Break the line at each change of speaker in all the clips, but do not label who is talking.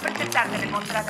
verte tarde en el mostrador.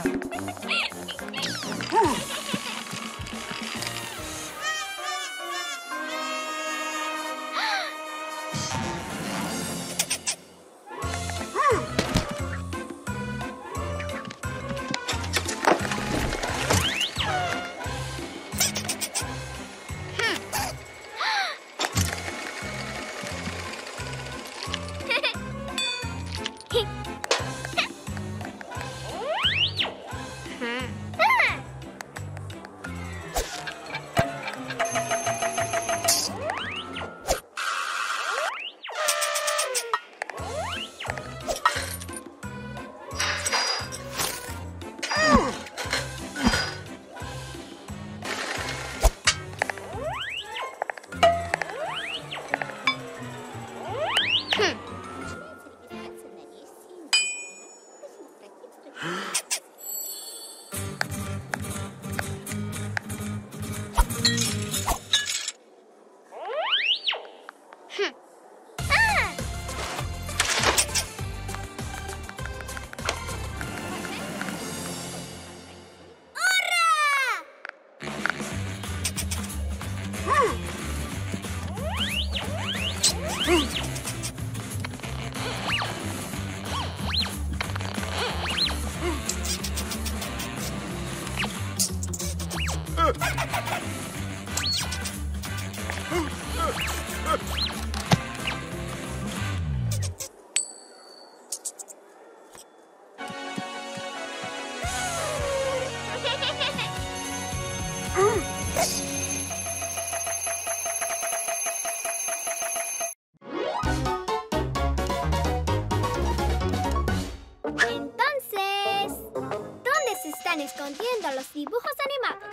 Escondiendo los dibujos animados.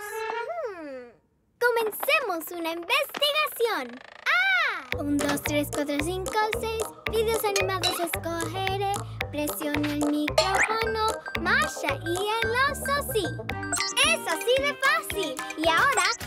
Comencemos una investigación. 1, 2, 3, 4, 5, 6. Videos animados escogeré. Presiono el micrófono. Masha y el oso sí. Es así de fácil. Y ahora